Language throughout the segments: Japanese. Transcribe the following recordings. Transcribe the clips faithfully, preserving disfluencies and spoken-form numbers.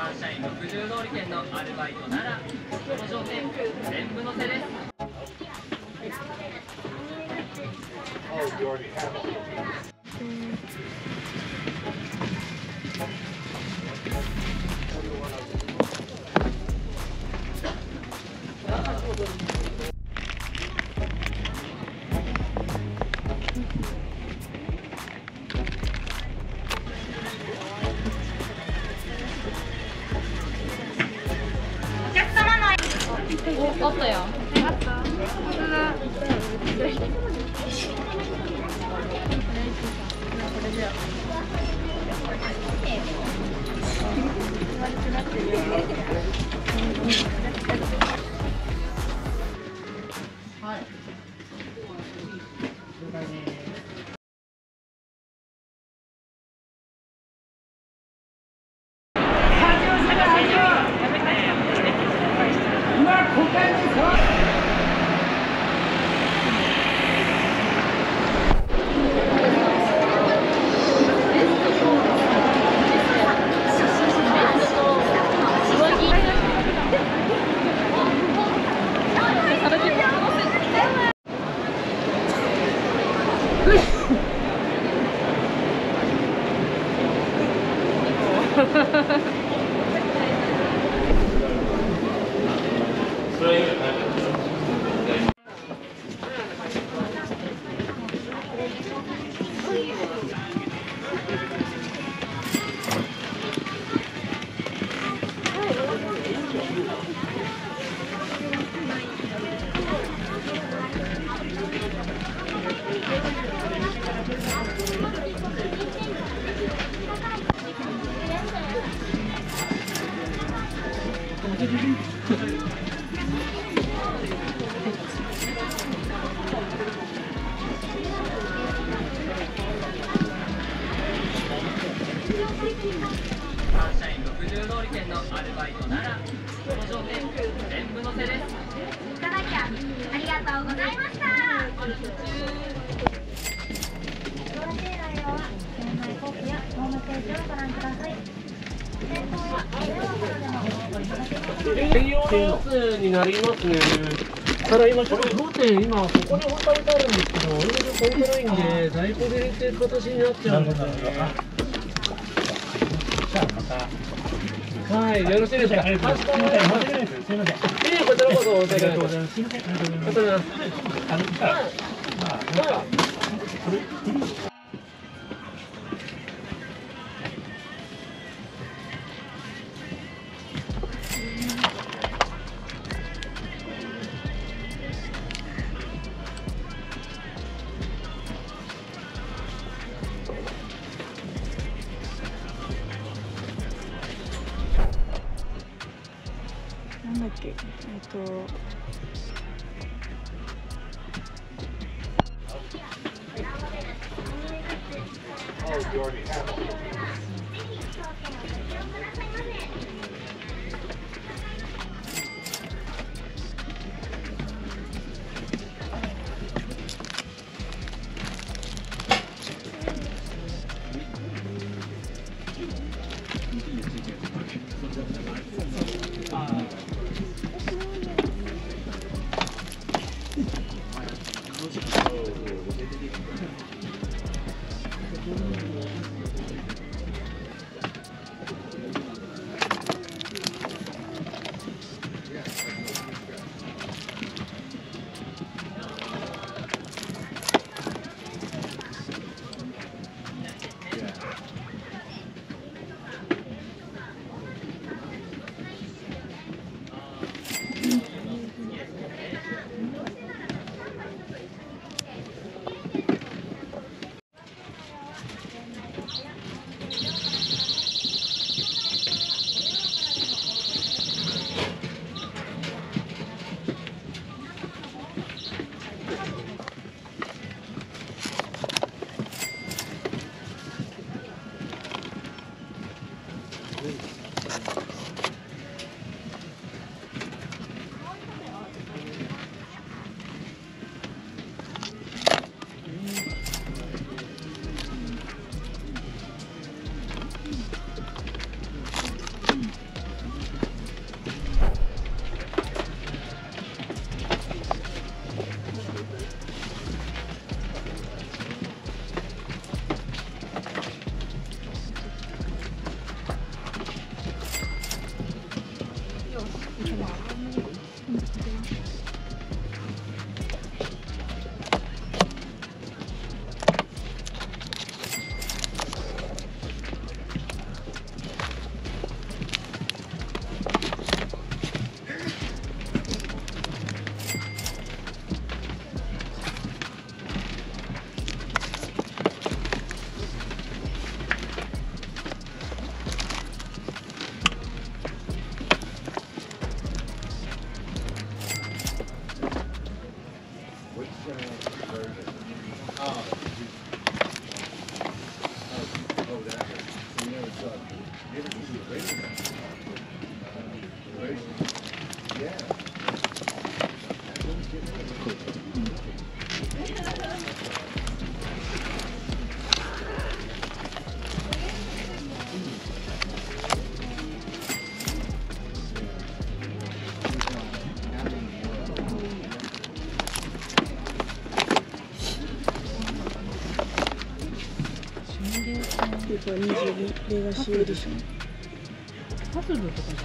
サンシャインろくじゅう通り券のアルバイトならこの条件全部乗せです。 お、あったやん。あった。はい。サンシャインろくじゅう通り券のアルバイトならこの条件全部乗せです。 いただきありがとうございました。ご覧の内容は店内コピーやホームページをご覧ください。店頭は電話からでもお送りいただけますので。 専用のやつになりますね。ただ今ちょっと当店今ここに本当にあるんですけど、オイルで置いてないんで在庫切れっていう形になっちゃうんですよね。はい、よろしいですか。すみません、申し訳ないです。すみません。いえ、こちらこそ申し訳ないです。すみません、ありがとうございます。あの、じゃあ、まあ、なんか、これ、 なんだっけ、えっと。 これにじゅうレガシーエディション。 パズルとかじゃない。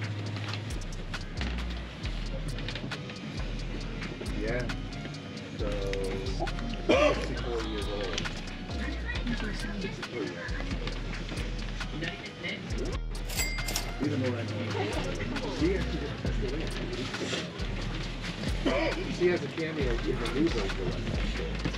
Yeah. So sixty-four years old. sixty-four years. Even though I know she actually she has a cameo in the new version of that show.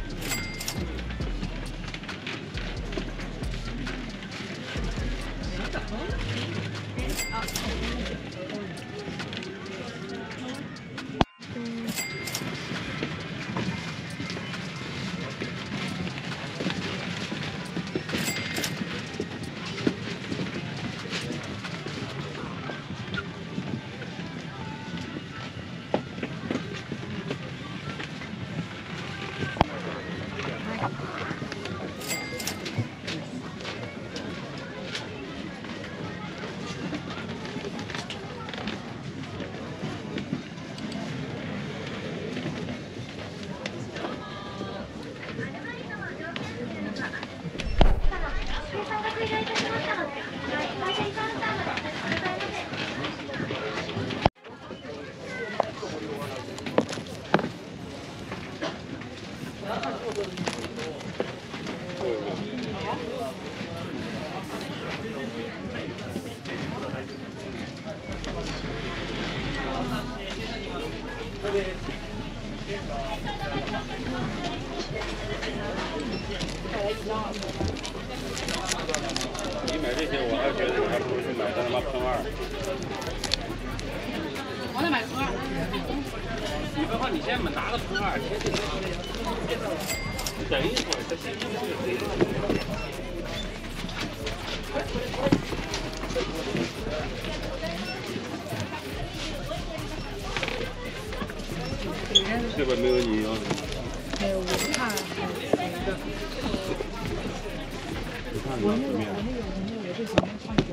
这边没有你啊。 还有文化， 你看我你这面。 那个我那个我那个我最喜欢放一点。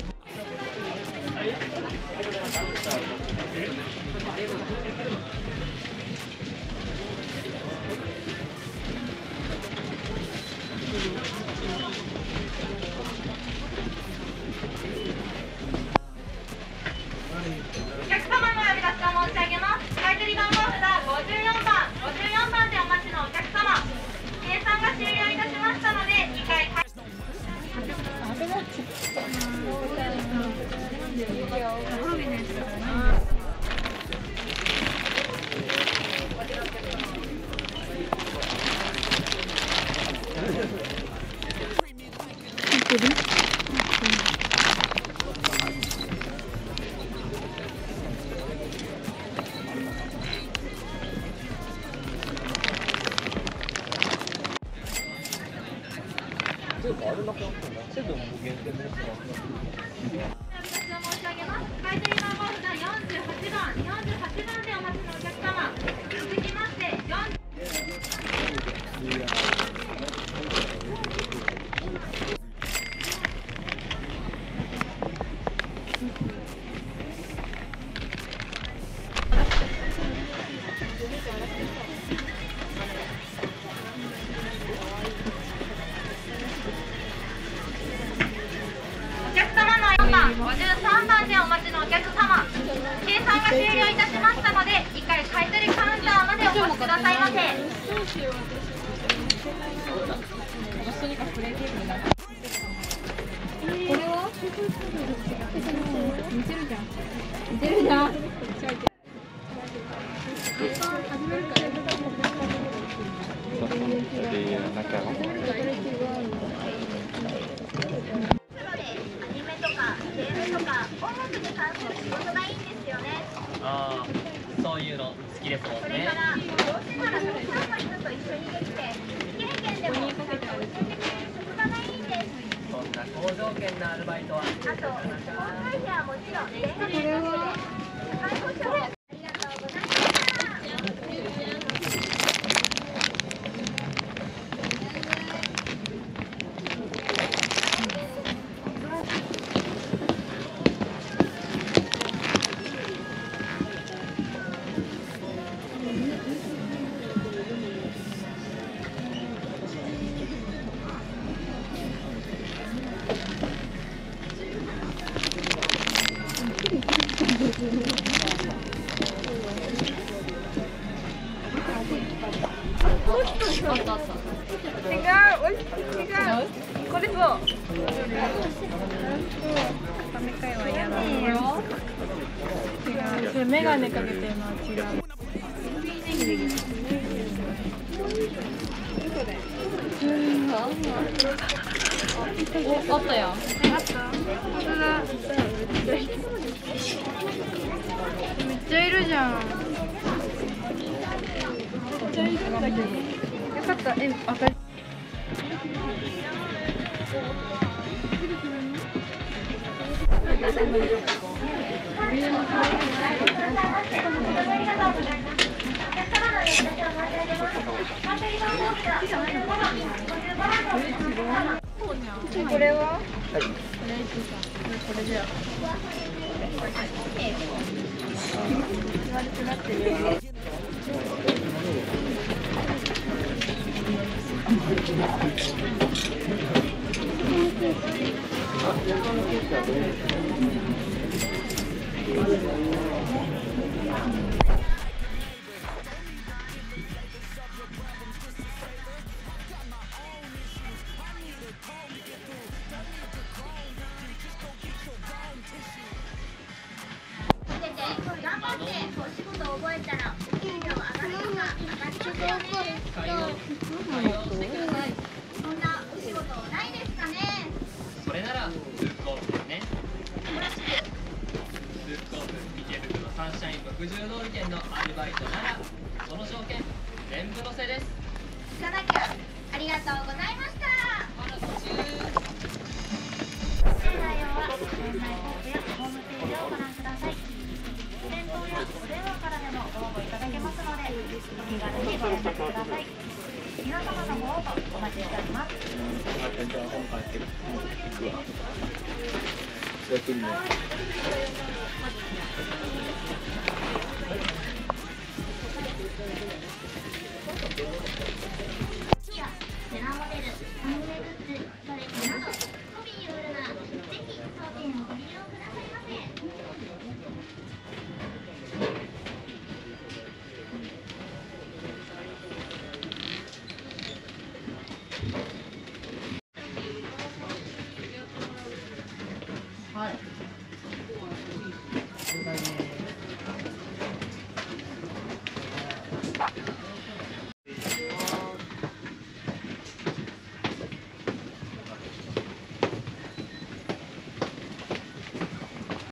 お客様の呼び出しを申し上げます。買取番号札ごじゅうよんばん、ごじゅうよんばんでお待ちのお客様。計算が終了いたしましたので、にかい開始。 ハロウィンのやつだからな。 くださいませ。 とにかくプレイテーブルだ。これは？似てるじゃん。似てるじゃん。始めるから。 ああ、そういうの好きですもんね。 それからどうせならたくさんの人と一緒にできて、経験でもちゃんと教えてくれる職場がいいんです。 そんな好条件なアルバイトは。 あと、交際費はもちろん全額で、介護所もありがとうございました。 これそう。ダメかいは嫌だよ。違う。それメガネかけてるのは違う。お、あったやん。あった。本当だ。めっちゃいるじゃん。めっちゃいるんだけど。よかった。え、赤い。これは？はい。これじゃ。悪くなってる。 頑張ってお仕事を覚えたら給料上がるとか上がりますよね。そんなお仕事ないですかね。 それならスープコープですね。スープコープ池袋サンシャインろくじゅう通り店のアルバイトならその条件全部乗せです。 聞かなきゃ。ありがとうございました。 まだ途中。 内容は店内ホームやホームページをご覧ください。店頭やお電話からでもご応募いただけますので、お気軽にご連絡ください。皆様のご応募お待ちしております。 本帰ってる。行くわ。やってみよう。